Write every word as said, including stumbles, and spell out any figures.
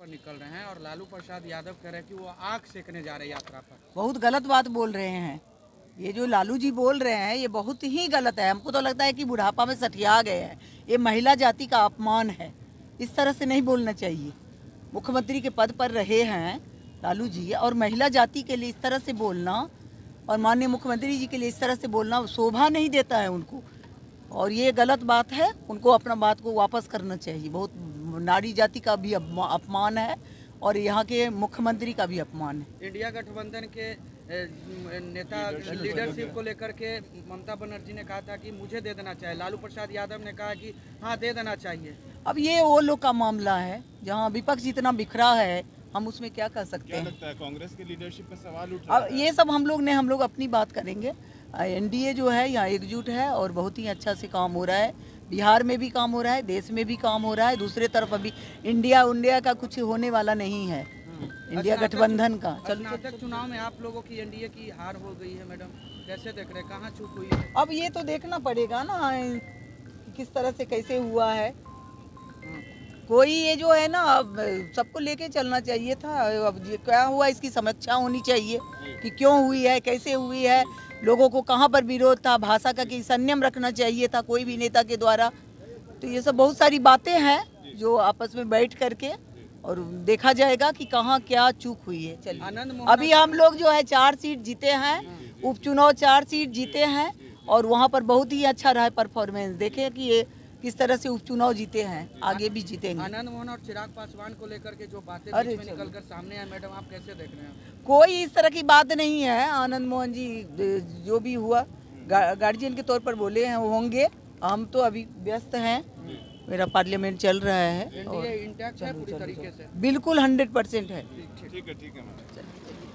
पर निकल रहे हैं और लालू प्रसाद यादव कह रहे हैं कि वो आग सेकने जा रहे हैं यात्रा पर। बहुत गलत बात बोल रहे हैं। ये जो लालू जी बोल रहे हैं ये बहुत ही गलत है। हमको तो लगता है कि बुढ़ापा में सठिया गए हैं। ये महिला जाति का अपमान है, इस तरह से नहीं बोलना चाहिए। मुख्यमंत्री के पद पर रहे हैं लालू जी, और महिला जाति के लिए इस तरह से बोलना और माननीय मुख्यमंत्री जी के लिए इस तरह से बोलना शोभा नहीं देता है उनको, और ये गलत बात है। उनको अपना बात को वापस करना चाहिए। बहुत नारी जाति का भी अपमान है और यहाँ के मुख्यमंत्री का भी अपमान है। इंडिया गठबंधन के नेता लीडरशिप को लेकर के ममता बनर्जी ने कहा था कि मुझे दे देना चाहिए, लालू प्रसाद यादव ने कहा कि हाँ दे देना चाहिए। अब ये वो लोग का मामला है, जहाँ विपक्ष इतना बिखरा है, हम उसमें क्या कर सकते क्या हैं। लगता है कांग्रेस के लीडरशिप पे सवाल उठ रहा अब है? ये सब हम लोग ने हम लोग अपनी बात करेंगे। एनडीए जो है यहाँ एकजुट है और बहुत ही अच्छा से काम हो रहा है। बिहार में भी काम हो रहा है, देश में भी काम हो रहा है। दूसरे तरफ अभी इंडिया इंडिया का कुछ होने वाला नहीं है, इंडिया गठबंधन का। स्नातक चुनाव में आप लोगों की एनडीए की हार हो गई है मैडम, कैसे देख रहे हैं, कहाँ चूक हुई है? अब ये तो देखना पड़ेगा ना किस तरह से कैसे हुआ है। कोई ये जो है ना, अब सबको लेके चलना चाहिए था। अब ये क्या हुआ इसकी समीक्षा होनी चाहिए कि क्यों हुई है, कैसे हुई है, लोगों को कहाँ पर विरोध था, भाषा का कि संयम रखना चाहिए था कोई भी नेता के द्वारा। तो ये सब बहुत सारी बातें हैं जो आपस में बैठ करके और देखा जाएगा कि कहाँ क्या चूक हुई है। चलिए, अभी हम लोग जो है चार सीट जीते हैं, उपचुनाव चार सीट जीते हैं और वहाँ पर बहुत ही अच्छा रहा परफॉर्मेंस। देखें कि ये किस तरह से उपचुनाव जीते हैं, आगे भी जीतेंगे। आनंद मोहन और चिराग पासवान को लेकर के जो बातें बीच में निकल कर सामने आए मैडम, आप कैसे देख रहे हैं? कोई इस तरह की बात नहीं है। आनंद मोहन जी जो भी हुआ गार्जियन के तौर पर बोले हैं वो होंगे। हम तो अभी व्यस्त हैं, मेरा पार्लियामेंट चल रहा है और इंटैक्ट है पूरी तरीके से? बिल्कुल हंड्रेड परसेंट है। ठीक है ठीक है मैम।